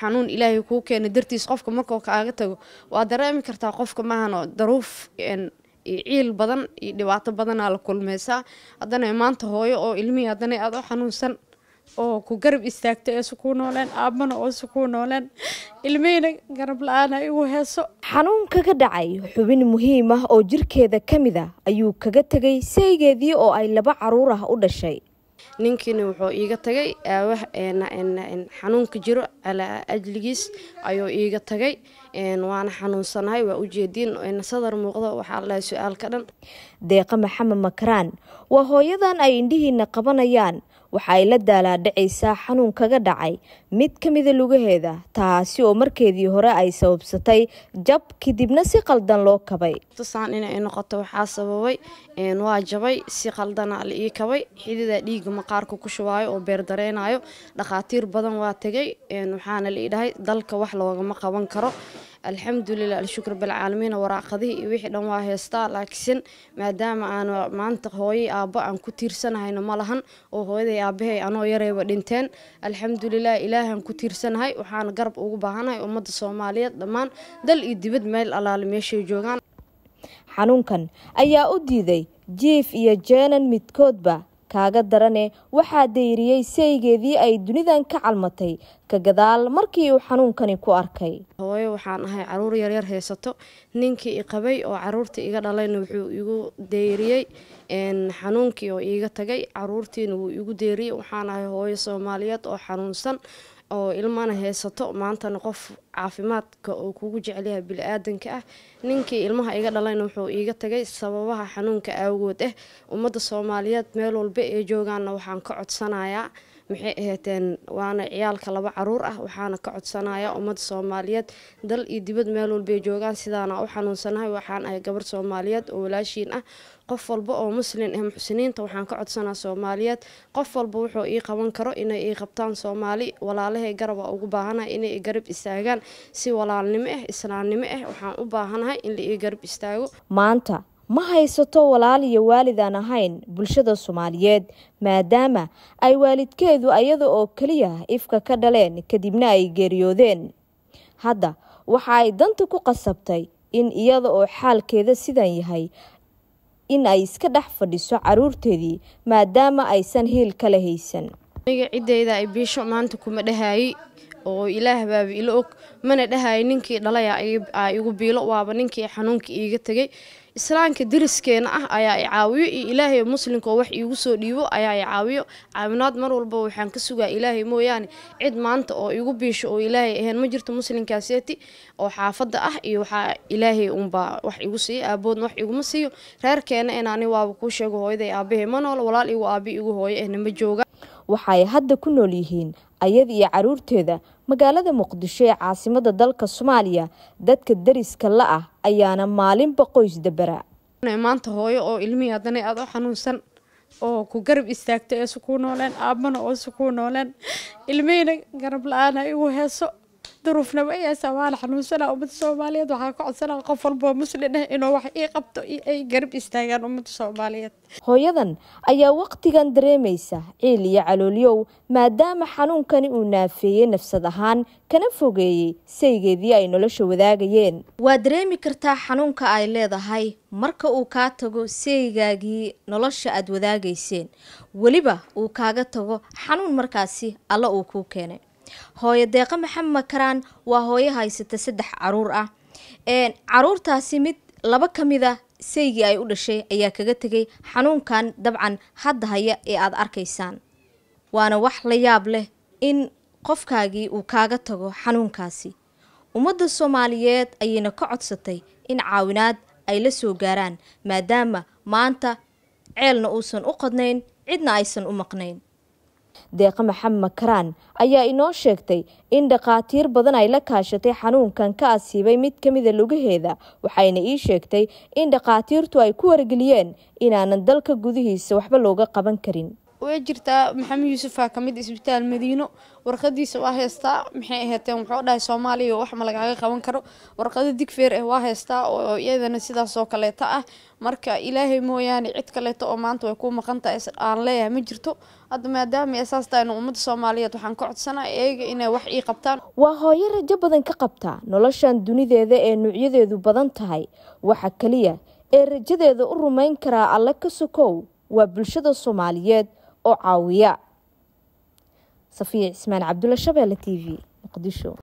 xanuun ilaahay kuu keenay dartiis qofka markuu kaaga tago waa dareemi kartaa qofka maahan daruuf ciil badan iyo dhibaato badan la kulmaysaa haddana maanta hooyo oo ilmihi haddana aad u xanuunsan oo ku garab istaagtay ee ku nooleen aabana oo ku nooleen ilmeyna garab la'aan ay u heeso xanuun kaga dhacay xubin muhiim ah oo jirkeeda kamid ah ayuu kaga tagay saygeedii oo ay 2 caruur ah u dhashay ninkiina wuxuu iiga tagay xanuunka jiro ala ajligiis ayuu iiga tagay waana xanuunsanahay waa u jeedin sadar muuqdo waxa la su'aal ka dhan Deeqa Maxamed Makraan waa hooyadan ay indhihiina qabanayaan waxa ay la daalaadhacaysaa xanuun kaga dhacay mid kamid ah lugaheeda taasi oo markeedii hore ay sababsatay jab kadibna si qaldan loo kabay tusaan inay noqoto waxa sababay waa jabay si qaldan la ii kabay xidida dhiig maqaarka ku shubaayo oo beer dareenayo dhaqaatiir badan waa tagay waxaana la idhahay dalka wax looga ma qaban karo alxamdulillah alshukr bil caalamiin waraaqadii iyo wixii dhan waa heestaa laakiin maadaama aan maanta hooyo aabba aan ku tiirsanahayna ma lahan oo hooyaday aabahay anoo yareeba dhinteen alxamdulillah ilaahan ku tiirsanahay waxaan garab ugu baahanahay ummadda Soomaaliyeed dhamaan dal iyo dibad meel alaal meeshay joogan xanuunkan ayaa u diiday jiif iyo jeenan midkoodba kaaga darane waxaa deyriyay saygeedii ay dunidan ka calmatay ka gadaal markii uu xanuunkani ku arkay hooyo waxaan ahay caruur yar yar heesato ninkii i qabay oo caruurta iga dhalayna wuxuu igu deyriyay xanuunkii oo iga tagay caruurtiina wuu igu deyriyay waxaan ahay hooyo Soomaaliyeed oo xanuunsan oo ilmaana heesato maantana qof caafimaadka oo kugu jecel yahay bini'aadanka ah ninkii ilmaha iga dhalayna wuxuu iga tagay sababaha xanuunka awgood ummadda Soomaaliyeed meel walba ee joogaana waxaan ka codsanayaa maxay ahaydeen waana ciyaalka 2 caruur ah waxaana ka codsanayaa ummadda Soomaaliyeed dal iyo dibad meel walba joogaan sidaana u xanuunsanahay waxaan ay gabar Soomaaliyeed oo walaashiin ah qof walba oo muslim ah muxsiniinta waxaan ka codsanaa Soomaaliyeed qof walba wuxuu ii qaban karo inay ii qabtaan Soomaali walaalahay garab ugu baahanahay inay garab istaagaan si walaalnimo ah islaamnimo ah waxaan u baahanahay in la ii garab istaago maanta ma haysato walaal iyo waalid aan ahayn bulshada Soomaaliyeed maadaama ay waalidkeedu ayada oo kaliya ifka ka dhaleen kadibna ay geeriyoodeen hadda waxa ay danta ku qasabtay in iyada oo xaalkeeda sidan yahay in ay iska dhex fadhiso caruurteedii maadaama aysan heel kala haysan aniga cidayda ay biisho maanta kuma dhahaayay oo ilaah baa ila og mana dhahaay ninkii dhalay ay igu biilo waaba ninkii xanuunka iiga tagay islaamka diriskeena ah ayaa i caawiyo ilaahay muslimka wax iigu soo dhiibo ayaa i caawiyo caawinaad mar walba waxaan ka sugaa ilaahay mooyaan cid maanta oo igu biisho oo ilaahay ahaan ma jirto muslimkaasiyati oo xaafada ah iyo waxa ilaahay unba wax igu siiyo aaboodna wax iguma siiyo reerkeena inaani waaba ku sheego hooyaday aabahay ma nool walaal igu aabi igu hooyo ma jooga waxay hadda ku nool yihiin ayad iyo caruurteeda magaalada Muqdisho ee caasimada dalka Soomaaliya dadka dariska la ah ayaana maalinba qoys dabara maanta hooyo oo ilmihi haddana aad u xanuunsan oo ku garab istaagtay ee ku nooleen aabana oo ku nooleen ilmeyna garab la'aan ay u heeso duruufna way sawaal xanuunsana ummadda Soomaaliyeed waxa ka codsanaa qof walba muslim ah inuu wax ii qabto ay garab istaagaan ummadda Soomaaliyeed hooyadan ayaa waqtigan dareemaysa ciil iyo calooliyow maadaama xanuunkani uu naafeeyay nafsad ahaan kana fogeeyay saygeedii ay nolosha wadaagayeen waa dareemi kartaa xanuunka ay leedahay marka uu ka tago saygaagii nolosha aad wadaagayseen waliba uu kaaga tago xanuun markaasi alla uu ku keenay hooyo Deeqa Maxamed Makraan waa hooyo haysata 3 caruur ah caruurtaasi mid 2 kamid ah saygii ay u dhashay ayaa kaga tagay xanuunkan dabcan hadda haya ee aad arkaysaan waana wax la yaab leh in qofkaagii uu kaaga tago xanuunkaasi ummadda Soomaaliyeed ayayna ka codsatay in caawinaad ay la soo gaaraan maadaama maanta ceelna uusan u qadnayn cidna aysan u maqnayn Deeqa Maxamed Makraan ayaa inoo sheegtay in dhaqaatiir badan ay la kaashatay xanuunkan ka asiibay mid kamid ah lugaheeda waxayna ii sheegtay in dhaqaatiirtu ay ku wargeliyeen inaanan dalka gudihiisa waxba looga qaban karin way jirtaa maxamed yuusuf ka mid isbitaal Madiino warqadiisa waa heystaa maxay ahaatee wuxuu dhahay Soomaaliya wax ma laga qaban karo warqada digfeer waa heystaa oo iyadana sidaas oo kale ah marka ilaahay mooyaane cid kale oo maanta way ku maqan tahay aan leeyahay ma jirto hadda maadaama asaas tahay ummadda Soomaaliyeed waxaan ka codsanaa eega inay wax ii qabtaan waa hooyo rajo badan ka qabta noloshan dunideeda ee nuucyadeedu badan tahay waxa kaliya ee rajadeeda u rumayn kara alla ka sokow waa bulshada Soomaaliyeed oo caawiya Safiya Ismaan Cabdulla Shabeelle TV Muqdisho.